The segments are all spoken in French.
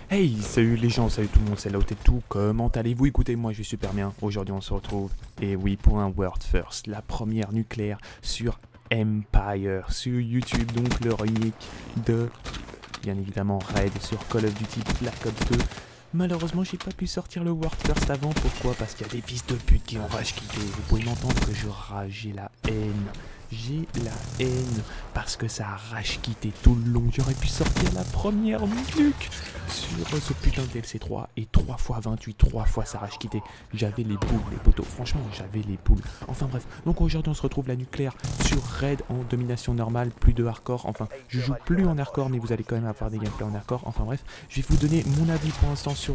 Hey, salut les gens, salut tout le monde, c'est Laut et tout, comment allez-vous? Écoutez, moi je vais super bien, aujourd'hui on se retrouve, et oui, pour un World First, la première nucléaire sur Empire, sur YouTube, donc le remake de, bien évidemment, Raid sur Call of Duty Black Ops 2. Malheureusement, j'ai pas pu sortir le World First avant, pourquoi? Parce qu'il y a des fils de pute qui ont rage quitté, vous pouvez m'entendre que je rage, j'ai la haine. J'ai la haine parce que ça a rage quitté tout le long. J'aurais pu sortir la première nuque sur ce putain de DLC 3 et 3 x 28, 3 fois ça rage quitté. J'avais les boules, les poteaux. Franchement, j'avais les boules. Enfin bref, donc aujourd'hui on se retrouve la nucléaire sur Raid en domination normale, plus de hardcore. Enfin, je joue plus en hardcore, mais vous allez quand même avoir des gameplays en hardcore. Enfin bref, je vais vous donner mon avis pour l'instant sur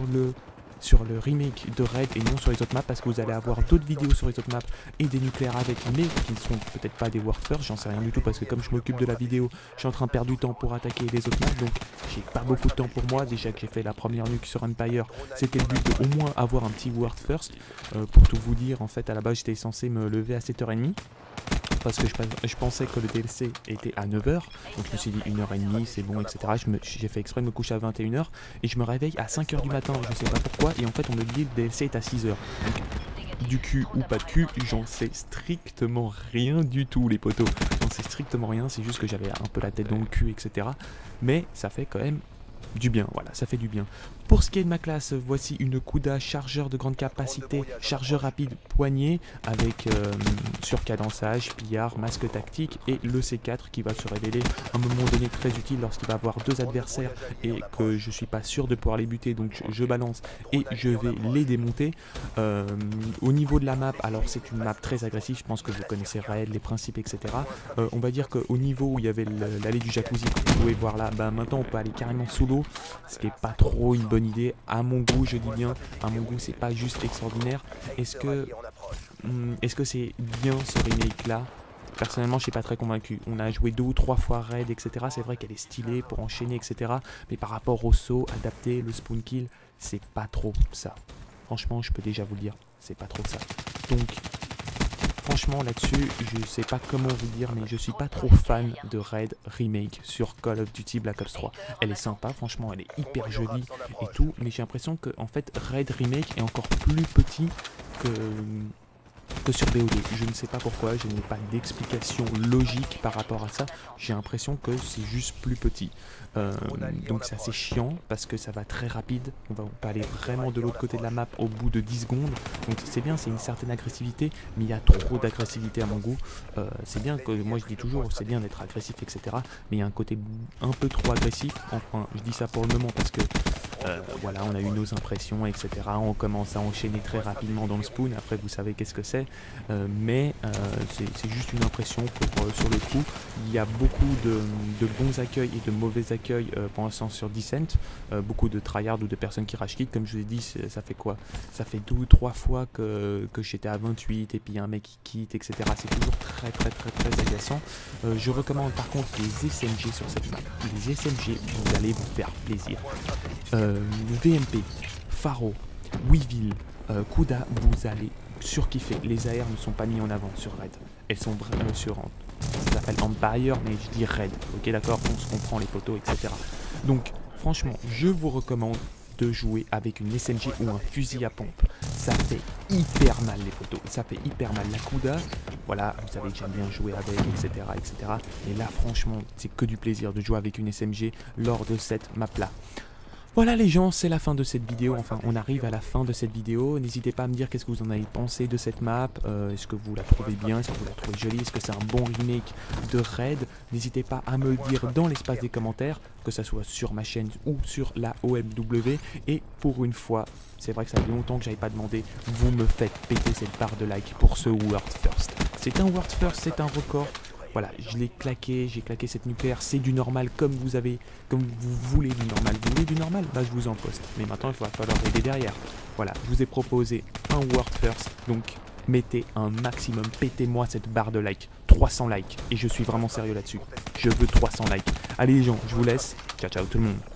le remake de Raid et non sur les autres maps, parce que vous allez avoir d'autres vidéos sur les autres maps et des nucléaires avec, mais qui ne sont peut-être pas des World First, j'en sais rien du tout, parce que comme je m'occupe de la vidéo, je suis en train de perdre du temps pour attaquer les autres maps, donc j'ai pas beaucoup de temps pour moi. Déjà que j'ai fait la première nuke sur Empire, c'était le but de au moins avoir un petit World First. Pour tout vous dire, en fait à la base j'étais censé me lever à 7h30, parce que je pensais que le DLC était à 9h, donc je me suis dit 1h30 c'est bon, etc. J'ai fait exprès de me coucher à 21h et je me réveille à 5h du matin, je sais pas pourquoi, et en fait on me dit le DLC est à 6h. Donc du cul ou pas de cul, j'en sais strictement rien du tout les potos, j'en sais strictement rien, c'est juste que j'avais un peu la tête dans le cul, etc. Mais ça fait quand même du bien, voilà, ça fait du bien. Pour ce qui est de ma classe, voici une Kuda, chargeur de grande capacité, chargeur rapide, poignée, avec surcadençage, pillard, masque tactique et le C4 qui va se révéler à un moment donné très utile lorsqu'il va avoir deux adversaires et que je suis pas sûr de pouvoir les buter, donc je balance et je vais les démonter. Au niveau de la map, alors c'est une map très agressive, je pense que vous connaissez Raid, les principes, etc. On va dire qu'au niveau où il y avait l'allée du jacuzzi que vous pouvez voir là, bah maintenant on peut aller carrément sous l'eau, ce qui est pas trop une bonne idée, à mon goût, je dis bien, à mon goût c'est pas juste extraordinaire. Est-ce que c'est bien ce remake là? Personnellement je suis pas très convaincu. On a joué 2 ou 3 fois Raid, etc. C'est vrai qu'elle est stylée pour enchaîner, etc. Mais par rapport au saut adapté, le spawn kill, c'est pas trop ça. Franchement je peux déjà vous le dire, c'est pas trop ça. Donc franchement là-dessus, je sais pas comment vous dire, mais je suis pas trop fan de Raid Remake sur Call of Duty Black Ops 3. Elle est sympa, franchement, elle est hyper jolie et tout, mais j'ai l'impression que en fait Raid Remake est encore plus petit que sur BOD. Je ne sais pas pourquoi, je n'ai pas d'explication logique par rapport à ça. J'ai l'impression que c'est juste plus petit. Donc c'est assez chiant parce que ça va très rapide. On peut aller vraiment de l'autre côté de la map au bout de 10 secondes. Donc c'est bien, c'est une certaine agressivité, mais il y a trop d'agressivité à mon goût. C'est bien que, moi je dis toujours, c'est bien d'être agressif, etc. Mais il y a un côté un peu trop agressif. Enfin, je dis ça pour le moment parce que voilà, on a eu nos impressions, etc. On commence à enchaîner très rapidement dans le spawn. Après, vous savez qu'est-ce que c'est. Mais c'est juste une impression sur le coup. Il y a beaucoup de bons accueils et de mauvais accueils pour l'instant sur Descent. Beaucoup de tryhard ou de personnes qui rage quit. Comme je vous ai dit, ça fait quoi? Ça fait 2 ou 3 fois que j'étais à 28 et puis il y a un mec qui quitte, etc. C'est toujours très agaçant. Je recommande par contre les SMG sur cette map. Les SMG, vous allez vous faire plaisir. VMP, Faro, Weevil, Kuda, vous allez surkiffer. Les AR ne sont pas mis en avant sur Raid. Elles sont sur ça s'appelle Empire, mais je dis Raid. Ok, d'accord, on se comprend les photos, etc. Donc, franchement, je vous recommande de jouer avec une SMG ou un fusil à pompe. Ça fait hyper mal les photos, ça fait hyper mal. La Kuda, voilà, vous savez que j'aime bien jouer avec, etc. Et là, franchement, c'est que du plaisir de jouer avec une SMG lors de cette map-là. Voilà les gens, c'est la fin de cette vidéo, enfin on arrive à la fin de cette vidéo. N'hésitez pas à me dire qu'est-ce que vous en avez pensé de cette map, est-ce que vous la trouvez bien, est-ce que vous la trouvez jolie, est-ce que c'est un bon remake de Raid. N'hésitez pas à me le dire dans l'espace des commentaires, que ça soit sur ma chaîne ou sur la OMW. Et pour une fois, c'est vrai que ça fait longtemps que j'avais pas demandé, vous me faites péter cette barre de like pour ce World First. C'est un World First, c'est un record. Voilà, je l'ai claqué, j'ai claqué cette nucléaire, c'est du normal comme vous voulez du normal. Vous voulez du normal? Bah je vous en poste. Mais maintenant il va falloir aider derrière. Voilà, je vous ai proposé un World First, donc mettez un maximum, pétez-moi cette barre de like. 300 likes, et je suis vraiment sérieux là-dessus. Je veux 300 likes. Allez les gens, je vous laisse. Ciao ciao tout le monde.